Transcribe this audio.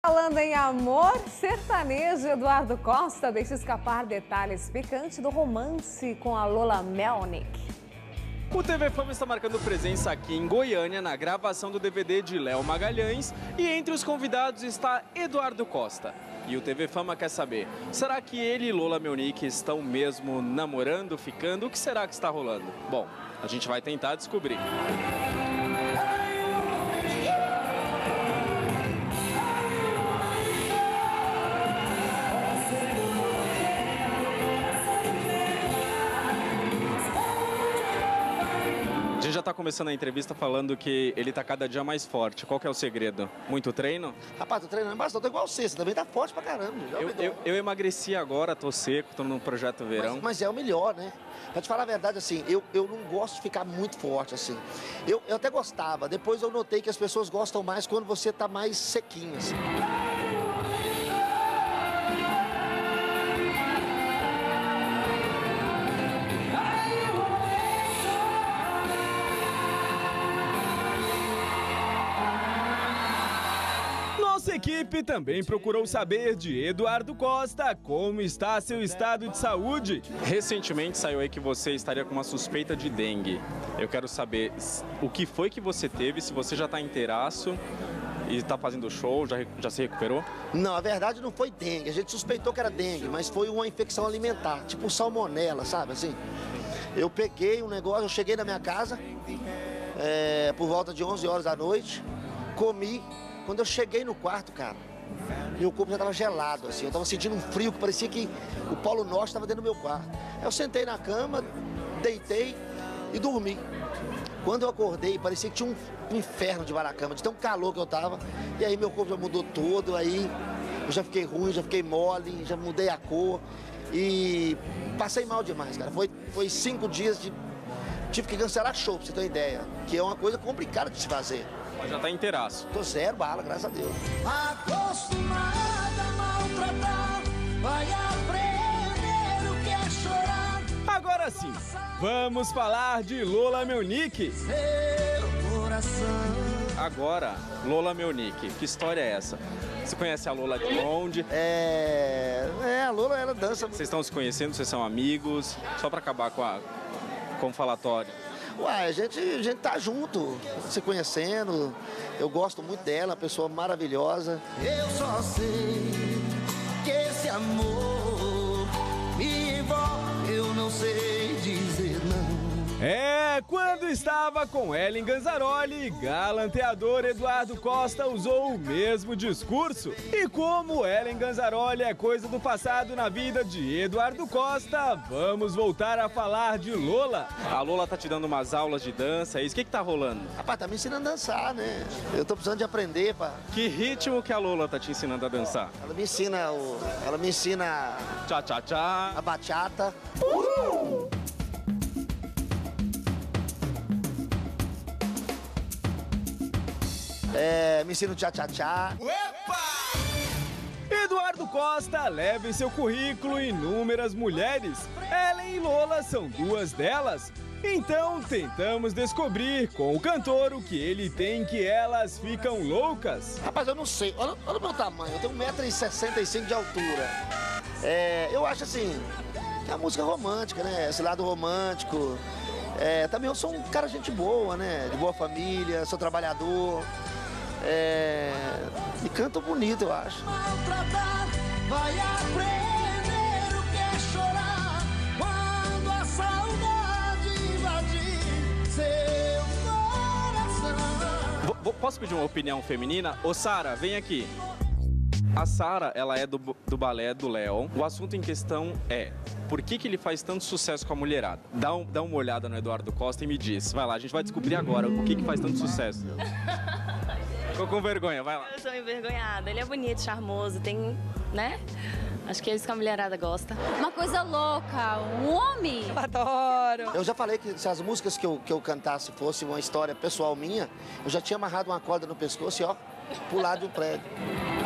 Falando em amor, sertanejo Eduardo Costa deixa escapar detalhes picantes do romance com a Lola Melnick. O TV Fama está marcando presença aqui em Goiânia na gravação do DVD de Léo Magalhães e entre os convidados está Eduardo Costa. E o TV Fama quer saber, será que ele e Lola Melnick estão mesmo namorando, ficando? O que será que está rolando? Bom, a gente vai tentar descobrir. A gente já está começando a entrevista falando que ele está cada dia mais forte. Qual que é o segredo? Muito treino? Rapaz, tô treinando bastante, tô igual você também tá forte pra caramba. Eu emagreci agora, tô seco, tô no projeto verão. Mas é o melhor, né? Pra te falar a verdade, assim, eu não gosto de ficar muito forte, assim. Eu até gostava, depois eu notei que as pessoas gostam mais quando você tá mais sequinho, assim. Nossa equipe também procurou saber de Eduardo Costa como está seu estado de saúde. Recentemente saiu aí que você estaria com uma suspeita de dengue. Eu quero saber o que foi que você teve, se você já está inteiraço e está fazendo show, já se recuperou? Não, a verdade não foi dengue. A gente suspeitou que era dengue, mas foi uma infecção alimentar, tipo salmonela, sabe assim? Eu peguei um negócio, eu cheguei na minha casa por volta de 11 horas da noite, comi. Quando eu cheguei no quarto, cara, meu corpo já estava gelado, assim. Eu estava sentindo um frio que parecia que o Polo Norte estava dentro do meu quarto. Eu sentei na cama, deitei e dormi. Quando eu acordei, parecia que tinha um inferno debaixo da cama, de tão calor que eu estava. E aí meu corpo já mudou todo, aí eu já fiquei ruim, já fiquei mole, já mudei a cor. E passei mal demais, cara. Foi 5 dias de... Tive que cancelar show, pra você ter uma ideia. Que é uma coisa complicada de se fazer. Mas já tá inteiraço. Tô zero bala, graças a Deus. Acostumada a maltratar, vai aprender o que é chorar. Agora sim, vamos falar de Lola Melnick. Seu coração. Agora, Lola Melnick, que história é essa? Você conhece a Lola de onde? A Lola, ela dança. Vocês estão se conhecendo, vocês são amigos? Só pra acabar com o falatório. Uai, a gente tá junto, se conhecendo. Eu gosto muito dela, uma pessoa maravilhosa. Eu só sei que esse amor me envolve, eu não sei dizer não. Quando estava com Ellen Ganzaroli, galanteador Eduardo Costa usou o mesmo discurso. E como Ellen Ganzaroli é coisa do passado na vida de Eduardo Costa, vamos voltar a falar de Lola. A Lola tá te dando umas aulas de dança, é isso? O que tá rolando? Rapaz, tá me ensinando a dançar, né? Eu tô precisando de aprender, pá. Que ritmo que a Lola tá te ensinando a dançar? Ela me ensina Tchá-tchá-tchá. a bachata. Me ensina o tchá-tchá-tchá. Eduardo Costa leva em seu currículo inúmeras mulheres. Ellen e Lola são duas delas. Então tentamos descobrir com o cantor o que ele tem que elas ficam loucas. Rapaz, eu não sei. Olha o meu tamanho. Eu tenho 1,65 m de altura. Eu acho assim, é uma música romântica, né? Esse lado romântico. Também eu sou um cara de gente boa, né? De boa família, sou trabalhador. E canto bonito, eu acho. Maltratar, vai aprender o que é chorar quando a saudade invadir seu coração. Posso pedir uma opinião feminina? Ô Sara, vem aqui. A Sara, ela é do balé do Léo. O assunto em questão é: por que ele faz tanto sucesso com a mulherada? Dá uma olhada no Eduardo Costa e me diz. Vai lá, a gente vai descobrir agora o que faz tanto sucesso. Ficou com vergonha, vai lá. Eu sou envergonhada. Ele é bonito, charmoso, tem, né? Acho que é isso que a mulherada gosta. Uma coisa louca, um homem. Adoro! Eu já falei que se as músicas que eu cantasse fosse uma história pessoal minha, eu já tinha amarrado uma corda no pescoço e, ó, pular de um prédio.